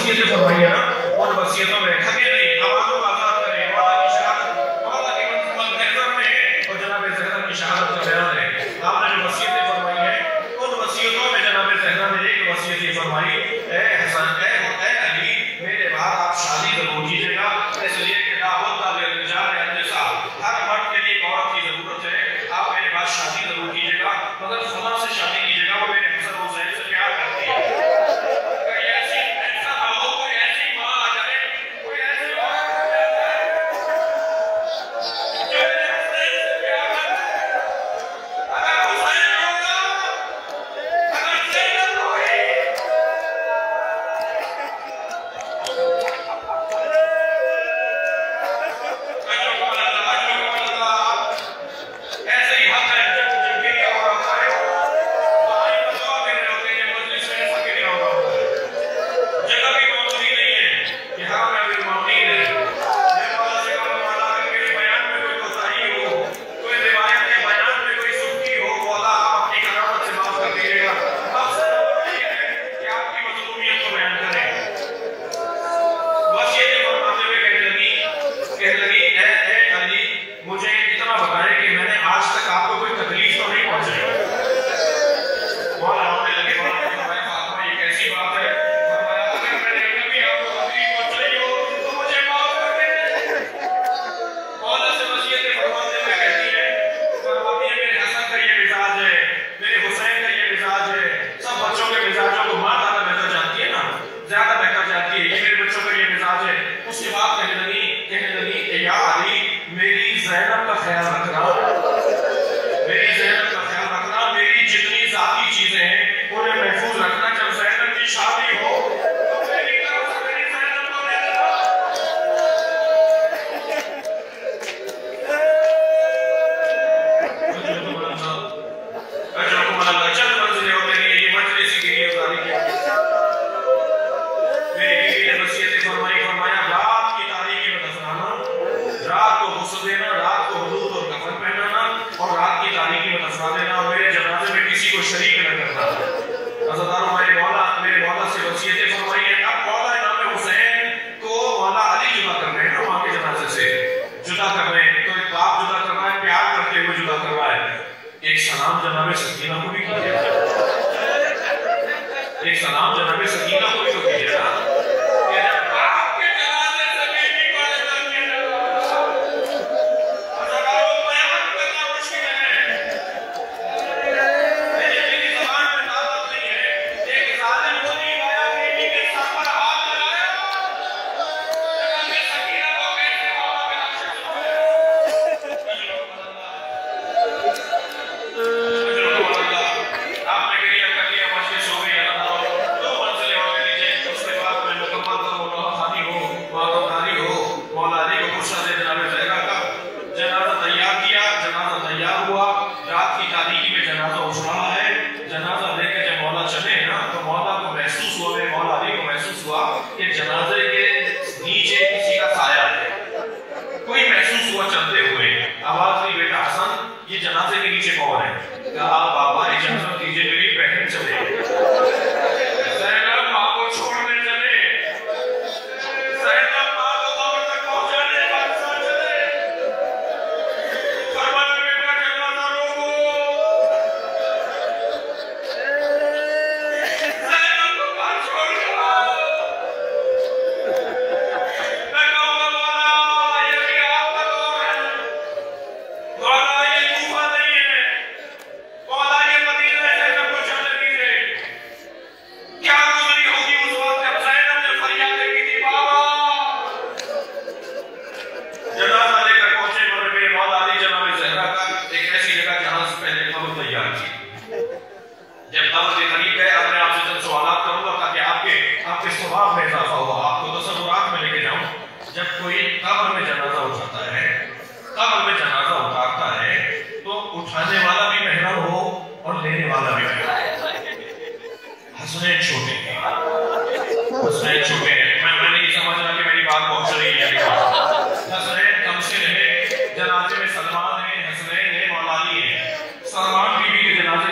वसीयतें फरमाई है ना, उन वसीयतों में ठगे नहीं, आवाज़ों को आज़ाद करें, मौला की शहादत, मौला के महज़र में और जनाब ज़हरा की शहादत का बयान है। आपने जो वसीयतें फरमाई है, उन वसीयतों में जनाब ज़हरा ने एक वसीयत ये फरमाई, ए हसन, ए अली, मेरे बाद आप शादी जरूर कीजिएगा, इसलिए कि दावत का रिजाल है निसा, हर मर्द के लिए एक औरत की जरूरत है, आप मेरे बाद शादी जरूर कीजिएगा, मगर फलां से शादी कीजिएगा, वो मेरे हसन हुसैन से प्यार करती है।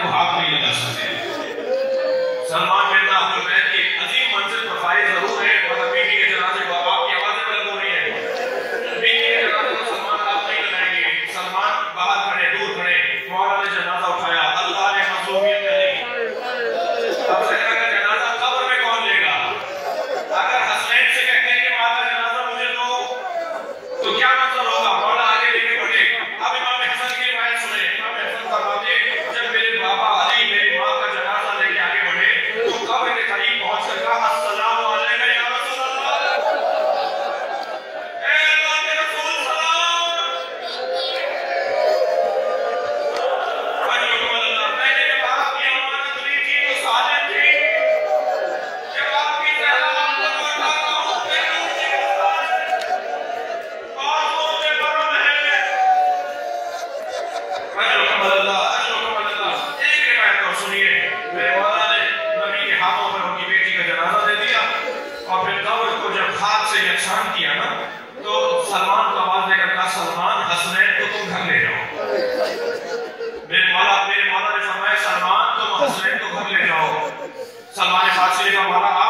सलमान बिन अब्दुल बैत की अजीम मंजिल पर फाइज जरूर है। سے یکساں کیا نا تو سلمان کو آواز دے کر کہا سلمان حسنین کو تم گھر لے جاؤ. میرے مولا نے فرمایا سلمان تم حسنین کو گھر لے جاؤ. سلمان فارسی کا مولا